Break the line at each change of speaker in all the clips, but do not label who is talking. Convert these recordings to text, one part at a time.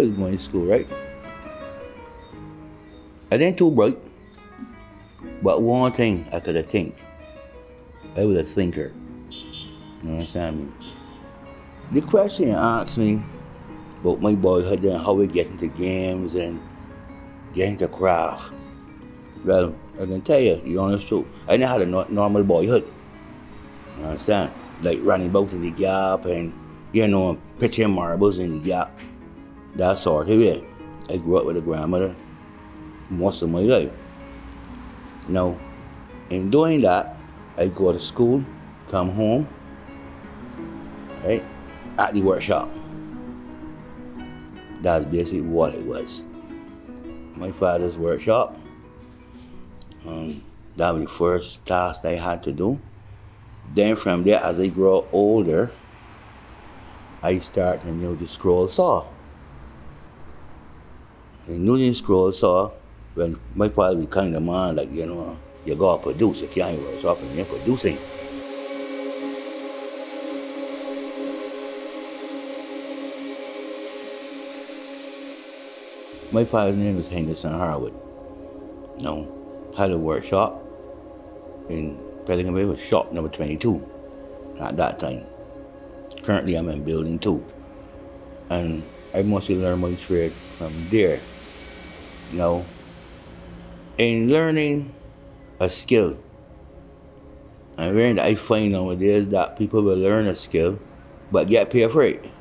was going to school, right? I didn't too bright, but one thing I could have think, I was a thinker. You understand me? The question you asked me about my boyhood and how we get into games and get into craft. Well, I can tell you, the honest truth, I never had a normal boyhood. You understand? Like running about in the gap and, you know, pitching marbles in the gap. That sort of way. I grew up with a grandmother most of my life. Now, in doing that, I go to school, come home, right, at the workshop. That's basically what it was. My father's workshop. That was the first task I had to do. Then from there, as I grow older, I start to know the scroll saw. I knew the scroll saw when my father was kind of man, like, you know, you gotta produce, you can't work up and you're producing. My father's name was Franklyn Harwood. Now, had a workshop in Pelican Bay, was shop number 22 at that time. Currently I'm in building 2. And I mostly learned my trade from there. You know, in learning a skill, and where I find nowadays that people will learn a skill but get paid for it.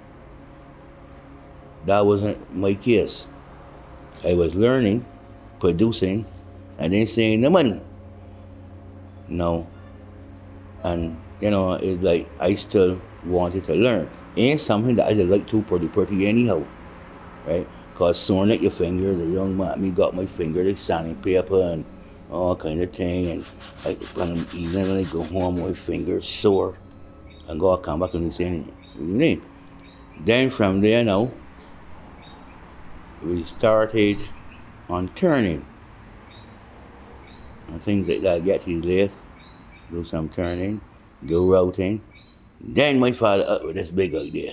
That wasn't my case. I was learning, producing, and then saving the money. You know, and you know, it's like I still wanted to learn. It ain't something that I just like to pretty anyhow, right? Cause sewing at your fingers, the young man, me got my finger, the sanding paper and all kind of thing, and even when I go home, my fingers sore, and God come back and he say, what do you need? Then from there now, we started on turning and things like that. Get to the lathe, do some turning, do routing. Then my father up with this big idea.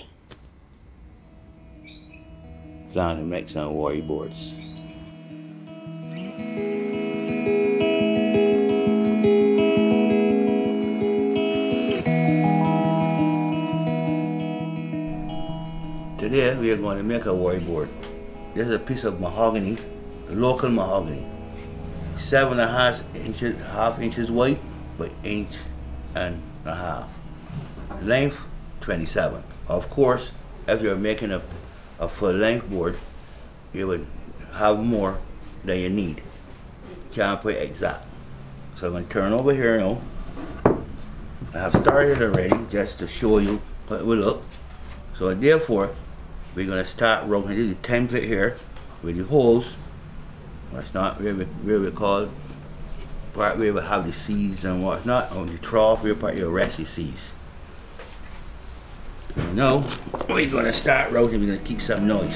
Plan to make some Warri boards. Today we are going to make a Warri board. This is a piece of mahogany, local mahogany. 7.5 inches wide by 1.5 inches. Length 27. Of course, if you're making a full length board, you would have more than you need. Can't put exact. So I'm going to turn over here now. I have started already just to show you how it will look. So therefore, we're going to start routing the template here with the holes. That's not where we call part where we have the seeds and whatnot. On the trough, where part your rest the seeds. So now we're going to start routing. We're going to keep some noise.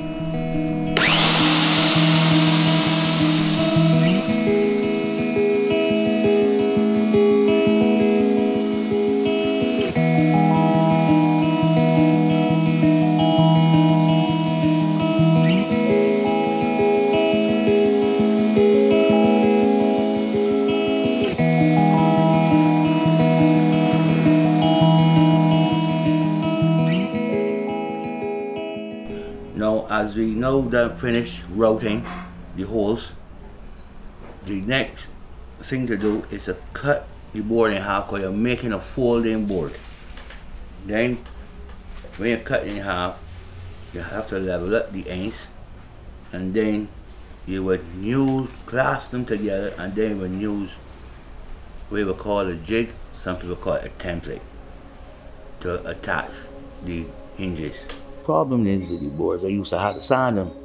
Now, as we know that finished routing the holes, the next thing to do is to cut the board in half because you're making a folding board. Then, when you cut it in half, you have to level up the ends, and then you would clasp them together, and then you would use what we would call a jig, some people call it a template, to attach the hinges. Problem is with the boards, I used to have to sand them.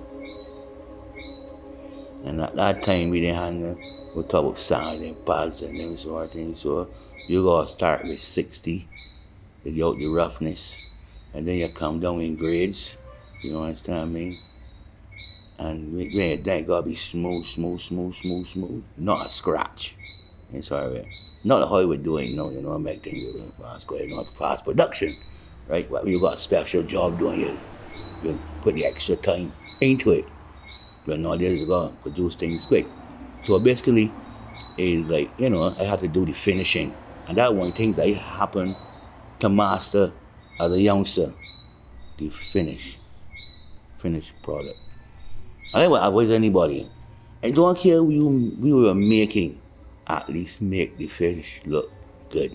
And at that time we didn't have no, we talk about sanding pads and them sort of things. So you gotta start with 60 to get out the roughness. And then you come down in grades, you understand me? And when you then gotta be smooth, not a scratch. And sorry, not how I would do it, you know, make things fast, not fast production. Right? Well, you got a special job doing it. You put the extra time into it. But nowadays you gotta produce things quick. So basically, it's like, you know, I have to do the finishing. And that one things I happen to master as a youngster. The finished product. I never avoid anybody. I don't care we were making, at least make the finish look good.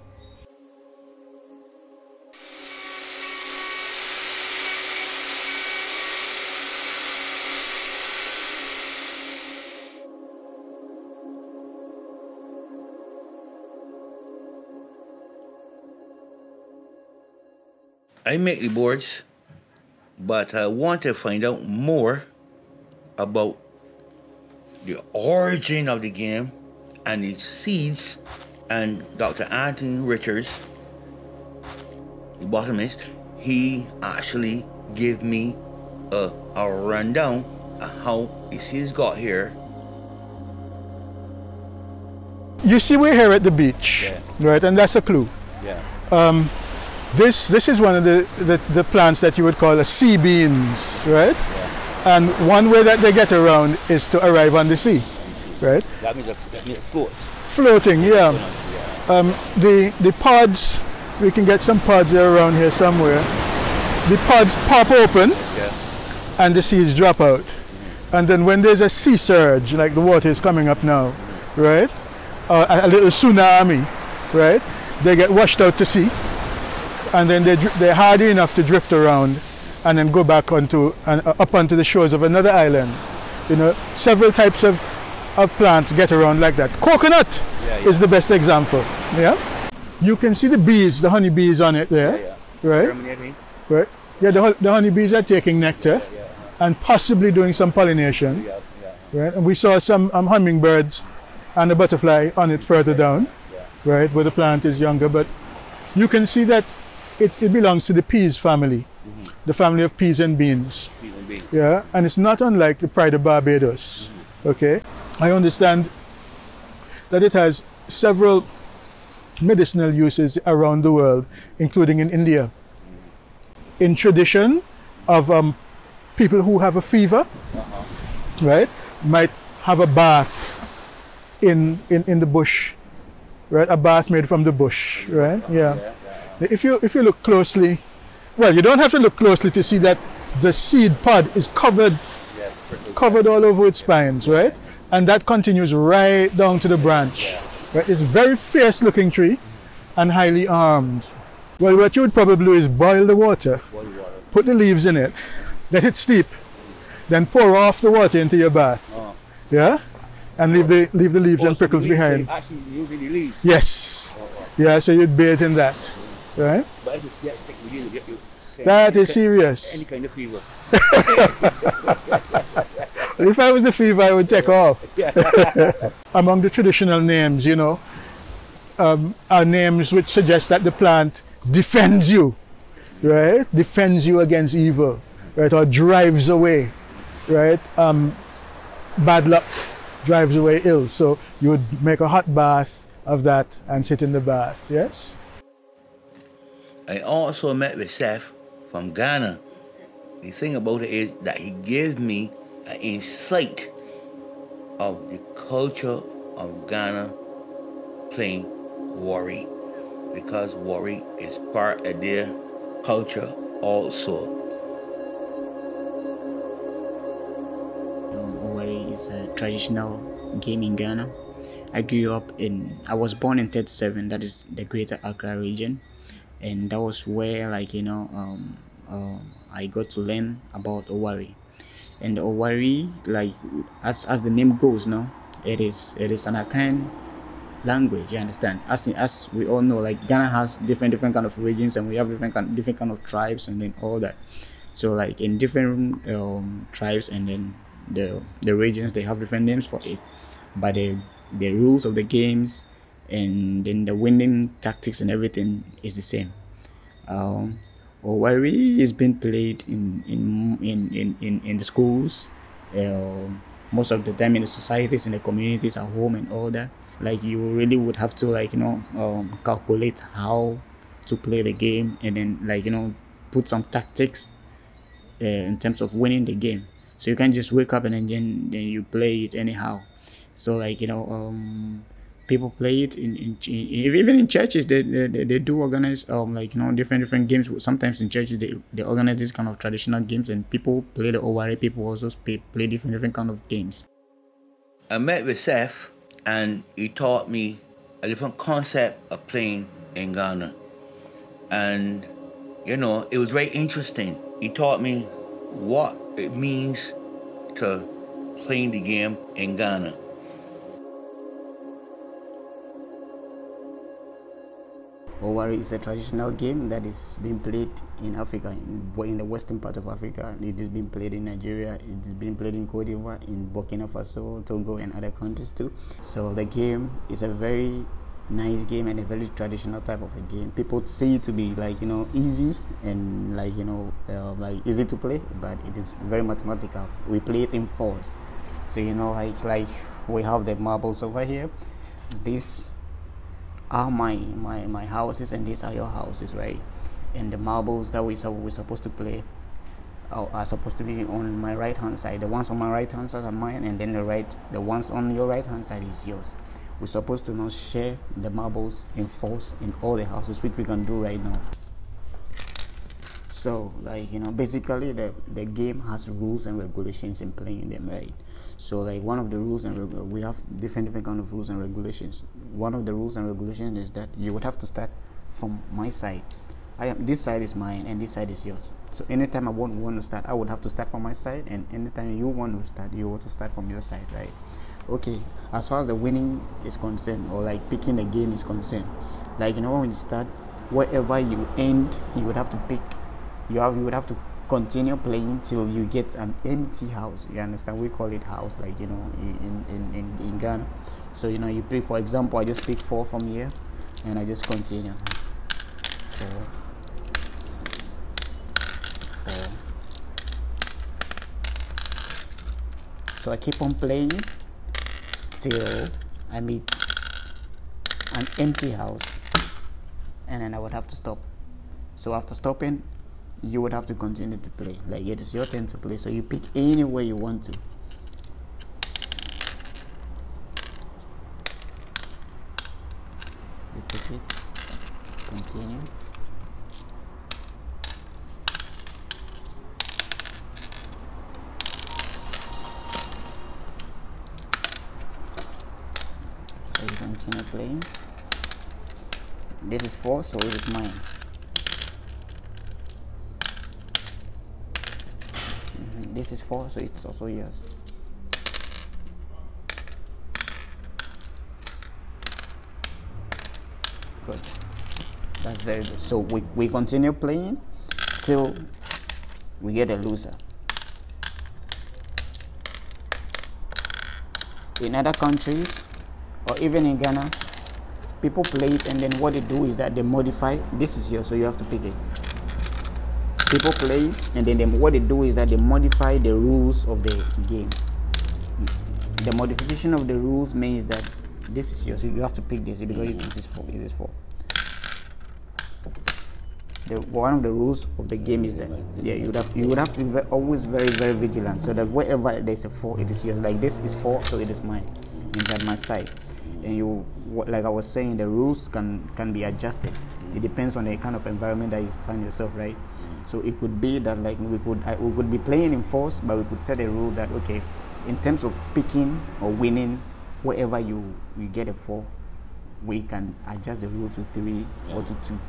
I make the boards, but I want to find out more about the origin of the game and its seeds. And Dr. Anthony Richards, the botanist, he actually gave me a rundown of how the seeds got here.
You see, we're here at the beach, right? And that's a clue.
Yeah.
This is one of the plants that you would call a sea beans, right?
Yeah.
And one way that they get around is to arrive on the sea, right?
That means it floats.
Floating, yeah. The pods, we can get some pods around here somewhere. The pods pop open, and the seeds drop out. And then when there's a sea surge, like the water is coming up now, right? A little tsunami, right? They get washed out to sea. And then they're hardy enough to drift around and then go back up onto the shores of another island. You know, several types of plants get around like that. Coconut is the best example. Yeah, you can see the bees, the honey bees on it there, right? Right. Yeah, the honey bees are taking nectar and possibly doing some pollination. Right. And we saw some hummingbirds and a butterfly on it further down, right, where the plant is younger. But you can see that it belongs to the peas family, the family of peas and beans. Yeah, and it's not unlike the pride of Barbados. Okay, I understand that it has several medicinal uses around the world, including in India. In tradition of people who have a fever, right, might have a bath in the bush, right? A bath made from the bush, right? Yeah. If you look closely, well, you don't have to look closely to see that the seed pod is covered all over its spines, right? And that continues right down to the branch. Right? It's a very fierce looking tree and highly armed. Well, what you would probably do is boil the water, put the leaves in it, let it steep, then pour off the water into your bath. Yeah? And leave the leaves and prickles behind.
Actually, using the leaves?
Yes. Yeah, so you'd bathe in that. Right?
But if it's stick with you, get you.
That is serious.
Any kind of fever.
If I was the fever, I would take off. Among the traditional names, you know, are names which suggest that the plant defends you, right? Defends you against evil, right? Or drives away, right? Bad luck drives away ill. So you would make a hot bath of that and sit in the bath, yes?
I also met with Seth from Ghana. The thing about it is that he gave me an insight of the culture of Ghana playing Warri, because Warri is part of their culture also.
Warri is a traditional game in Ghana. I was born in 37, that is the Greater Accra region. And that was where, like, you know, I got to learn about Warri. And Warri, like, as the name goes now, it is an Akan language, you understand? As we all know, like, Ghana has different kind of regions, and we have different kind of tribes, and then all that. So, like, in different tribes and then the regions, they have different names for it. But the rules of the games and then the winning tactics and everything is the same. Warri is being played in the schools, most of the time in the societies, in the communities, at home and all that. Like, you really would have to, like, you know, calculate how to play the game, and then, like, you know, put some tactics in terms of winning the game. So you can't just wake up and then you play it anyhow. So like, people play it even in churches. They do organize like, different games. Sometimes in churches they organize this kind of traditional games, and people play the Warri. People also play different kind of games.
I met with Seth, and he taught me a different concept of playing in Ghana. And, it was very interesting. He taught me what it means to playing the game in Ghana.
Warri is a traditional game that is being played in Africa, in the western part of Africa. It is being played in Nigeria, it is being played in Cote d'Ivoire, in Burkina Faso, Togo, and other countries too. So the game is a very nice game and a very traditional type of a game. People say it to be like, easy and like, like easy to play, but it is very mathematical. We play it in fours. So, like we have the marbles over here. These are my houses, and these are your houses, right? And the marbles that we're supposed to play are supposed to be on my right hand side. The ones on my right hand side are mine, and then the ones on your right hand side is yours. We're supposed to now share the marbles in fours in all the houses, which we can do right now. So like, basically the game has rules and regulations in playing them, right? So like one of the rules and we have different kind of rules and regulations. One of the rules and regulations is that you would have to start from my side. This side is mine and this side is yours. So anytime I want to start, I would have to start from my side, and anytime you want to start, you want to start from your side, right? Okay, as far as the winning is concerned, or like picking the game is concerned, like, when you start, wherever you end, you would have to pick. You would have to continue playing till you get an empty house. You understand? We call it house, like, in Ghana. So you pick, for example, I just pick 4 from here, and I just continue. 4, 4. So I keep on playing till I meet an empty house, and then I would have to stop. So after stopping, you would have to continue to play. Like, it is your turn to play, so you pick anywhere you want to. You pick it, continue. So you continue playing. This is 4, so it is mine. This is 4, so it's also yours. Good. That's very good. So we continue playing till we get a loser. In other countries, or even in Ghana, people play it, and then what they do is that they modify. This is yours, so you have to pick it. People play it, and then what they do is that they modify the rules of the game. The modification of the rules means that this is yours, so you have to pick this because this is 4. It is 4. One of the rules of the game is that you would have to be always very, very vigilant, so that wherever there's a 4, it is yours. Like this is 4, so it is mine, inside my side. And like I was saying, the rules can be adjusted. It depends on the kind of environment that you find yourself, right? So it could be that like we could be playing in 4s, but we could set a rule that, okay, in terms of picking or winning, wherever you get a 4, we can adjust the rule to 3 or to 2.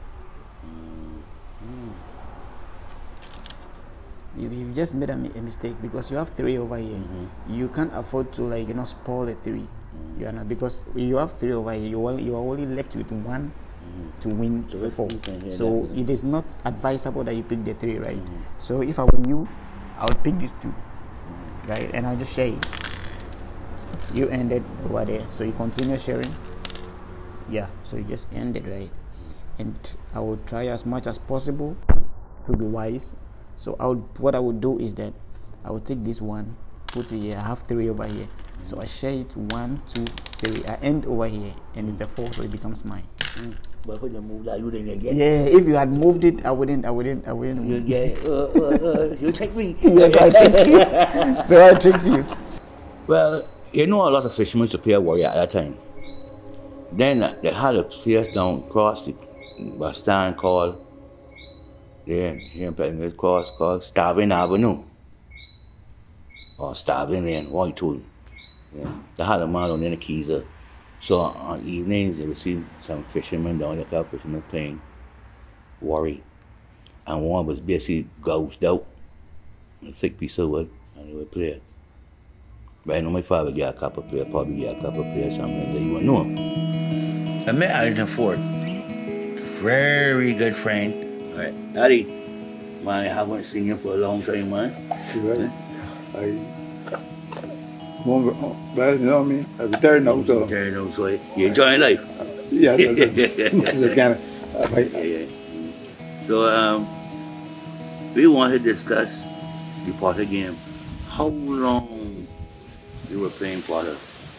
You've just made a mistake because you have 3 over here. You can't afford to, like, spoil the 3. Because you have 3 over here, you are only left with 1 to win the 4. So it is not advisable that you pick the 3, right? So if I were you, I would pick these 2, right? And I'll just share it. You ended over there, so you continue sharing. Yeah, so you just ended, right? And I would try as much as possible to be wise. So what I would do is that I would take this 1, put it here. I have 3 over here, so I share it 1, 2, 3. I end over here, and it's a 4, so it becomes mine.
But when you move that, you didn't get it.
Yeah, if you had moved it, I wouldn't.
You get it. You tricked me.
Yes, I tricked you. So I tricked you.
Well, you know, a lot of fishermen to play Warri at that time. Then they had a place down across the stand called, here in Pettingill Cross, called Starving Avenue. Or Starving Lane, what you told them. Yeah. They had a man on in the keys. So on evenings, they would see some fishermen down there, called fishermen playing Warri. And one was basically gouged out, a thick piece of wood, and they would play it. But I know my father got a couple players, probably got a couple players, something that you wouldn't know him. I met Arlington Ford, very good friend. All right, Daddy, man, I haven't seen him for a long time, man.
Right. Well, you know what I mean? I retired now, so.
Retired now, so you enjoying life?
Yeah, that's kind of.
Yeah. So, we want to discuss the Potta game. How long you were playing Potta?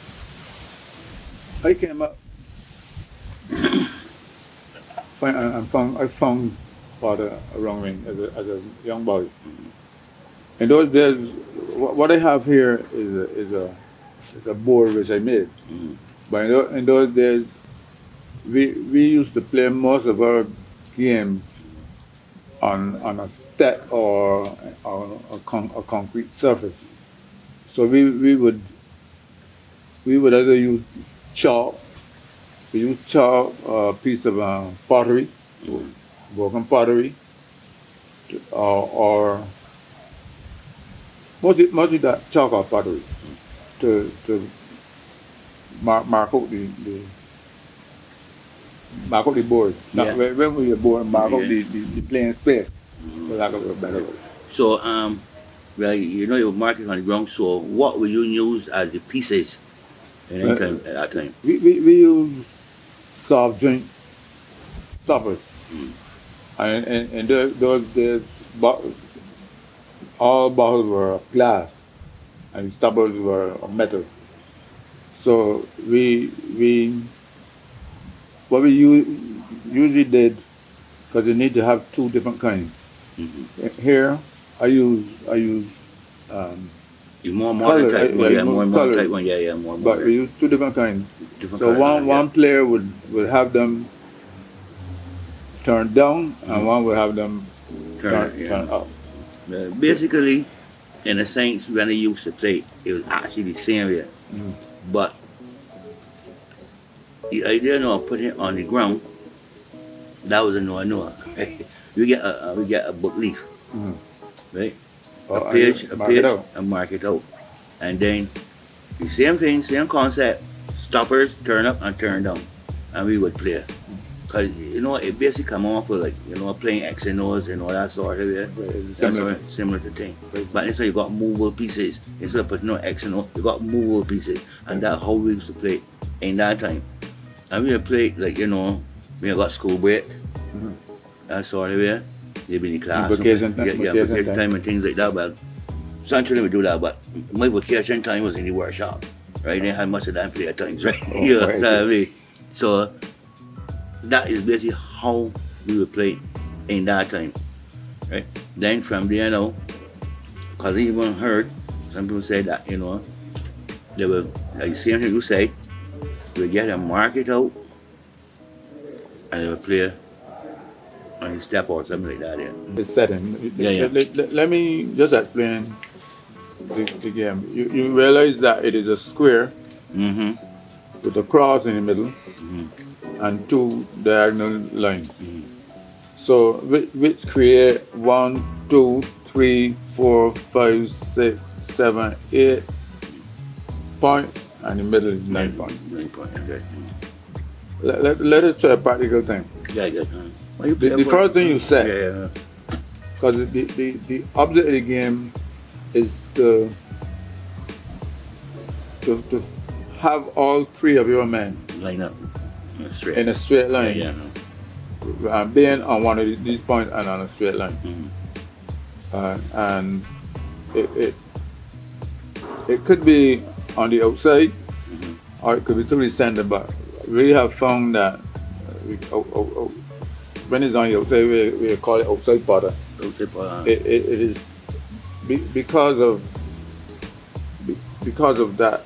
I came up. I found Potta around me as a young boy. In those days, what I have here is a board which I made. But in those days, we used to play most of our games on a step or a concrete surface. So we would either use chalk. We use chalk, a piece of pottery, broken pottery, or mostly that chalk or pottery to mark out the board.
Yeah.
When we board, mark out the playing space. For lack of a better word.
So, well, you know you were marking on the ground, so what will you use as the pieces at that time?
We use soft joint stoppers. And those days, all bottles were of glass and stoppers were of metal. So what we usually did, because you need to have two different kinds. Here, I use
you more modern type one, more modern type one, more.
But we use two different kinds. So one player would have them turned down, and one would have them turned up.
Basically, in a sense, when I used to play, it was actually the same way. But the idea of putting it on the ground, that was a no. We get a book leaf, right? A page, and mark it out. And then the same thing, same concept, stoppers, turn up and turn down. And we would play. Because, you know, it basically come off with, like, you know, playing X and O's and all that sort of it. Similar to thing. But instead you got movable pieces. Instead of putting no X and O, you got movable pieces. And that's how we used to play in that time. And we would play, like, you know, we got school break. That sort of it. They've been in class.
Vacation
time and things like that. But sometimes we do that, but my vacation time was in the workshop. Right? They had much of that play at times, right? So that is basically how we would play in that time, right? Then from there now, because I even heard some people say that, you know, they were, like the same thing you say, we get a mark it out and they would play on the step or something like that.
The setting. Let me just explain the game. You realize that it is a square with a cross in the middle. And two diagonal lines. So which create 1, 2, 3, 4, 5, 6, 7, 8 point, and the middle is 9 point.
9 point, okay.
Let us try a practical thing. The first thing you said, because the object of the game is to have all three of your men
line up.
In a straight line. Being on one of these points and on a straight line. And it could be on the outside or it could be totally center, but we have found that
when it's on the outside, we call it outside Potta.
Outside Potta.
It is because of that.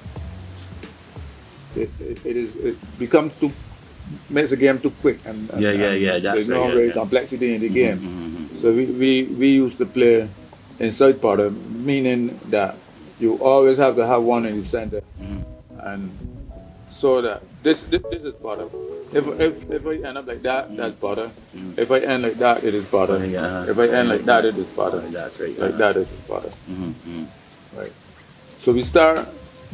It becomes makes the game too quick and there's no great complexity in the game. So we used to play inside Potta, meaning that you always have to have one in the center, and so that this is Potta. If I end up like that, that's Potta. If I end like that, it is Potta. If I end like that, it is Potta.
That's right.
Like that, it is Potta. Right. So we start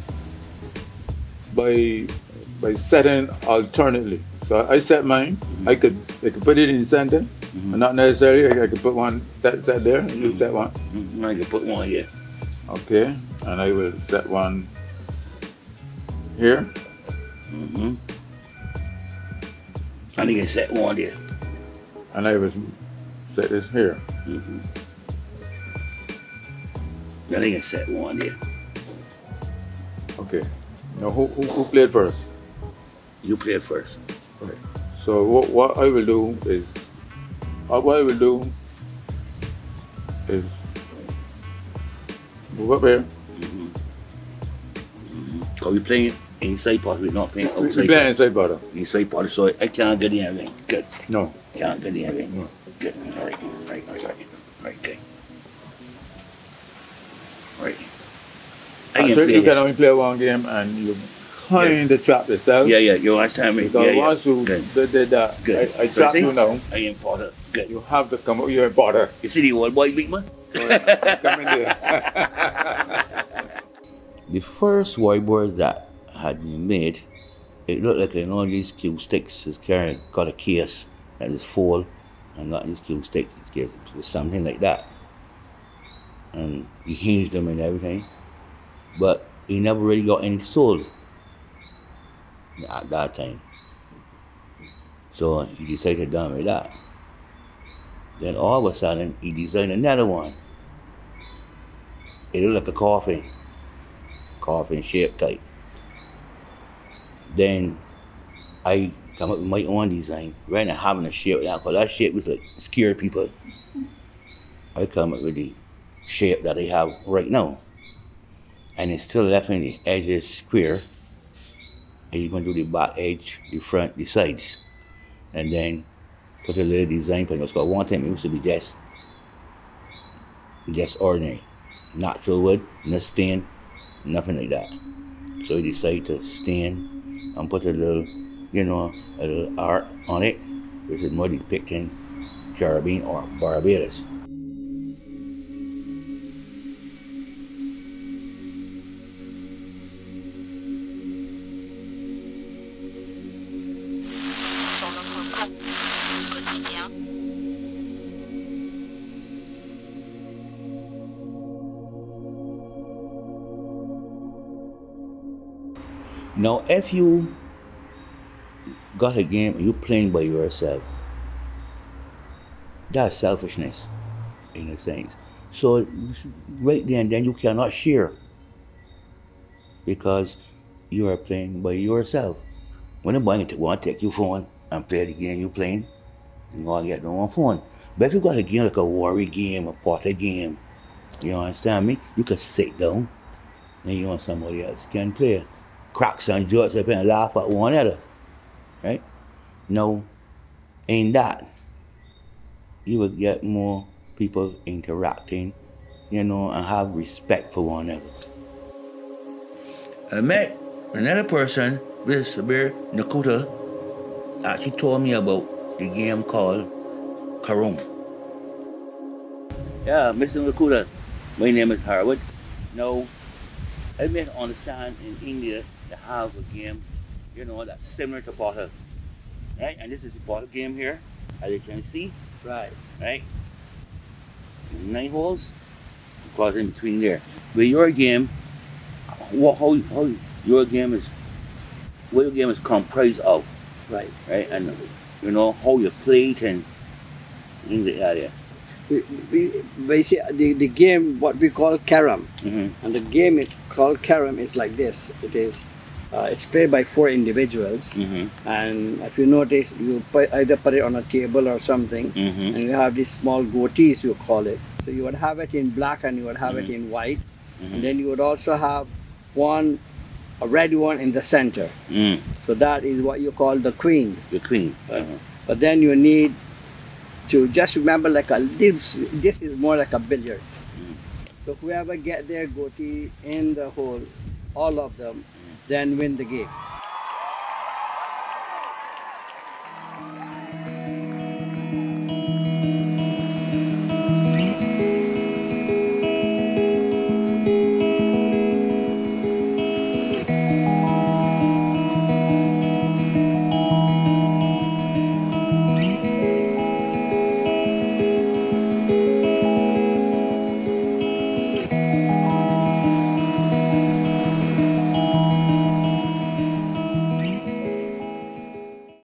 by setting alternately. So I set mine. I could put it in the center, and not necessarily I could put one set there, and you set one.
I could put one here.
Okay, and I will set one here.
And I can set one there.
And I will set this here.
Then I can set one there.
Okay. Now who played first?
You played first.
Okay. So what I will do is move up here.
Because we're playing inside Potta, we're not playing outside.
We're playing inside Potta.
Inside Potta, so I can't get in everything. Good.
No.
Can't get in everything.
No.
Good. All right. Okay. All right.
You can only play one game and you kind of trap yourself.
Yeah, you understand me?
Because once you did that, I trap you now.
I am Potta. Good.
You have to come up, you're in Potta.
You see the old boy big man?
Come in there.
The first whiteboard that had been made, it looked like these cube sticks is got a case that is full and got these cube sticks. It was something like that. And he hinged them and everything. But he never really got any sold at that time. So he decided to done with that. Then all of a sudden he designed another one. It looked like a coffin shaped type. Then I come up with my own design, rather than having a shape like that, because that shape was like scare people. I come up with the shape that I have right now. And it's still left in the edges square. I even do the back edge, the front, the sides. And then put a little design on it. Because one time it used to be just ordinary. Natural wood, no stain, nothing like that. So I decided to stain and put a little, a little art on it, which is more depicting Caribbean or Barbados. Now, if you got a game and you're playing by yourself, that's selfishness, in a sense. So, right then you cannot share because you are playing by yourself. When nobody want to take your phone and play the game you're playing, you're going to get no one phone. But if you got a game like a Warri game, a Potta game, you understand me? You can sit down and you and somebody else can play. Cracks and jokes up and laugh at one another, right? Now, in that, you will get more people interacting, and have respect for one another. I met another person, this Sabir Nakuta, actually told me about the game called Karum. Yeah, Mr. Nakuta, my name is Harwood. Now, I may understand in India to have a game, that's similar to Potta, right? And this is the Potta game here, as you can see. Right. 9 holes, because in between there. With your game, how your game is, what your game is comprised of. Right. And how you play it and things like that.
Basically, the game, what we call carom, and the game is called carom is like this. It is It's played by 4 individuals, and if you notice, you either put it on a table or something, and you have these small goatees, you call it. So you would have it in black and you would have it in white, and then you would also have a red one in the center. So that is what you call the queen.
The queen.
But then you need to just remember, like this is more like a billiard. So whoever get their goatee in the hole, all of them, then win the game.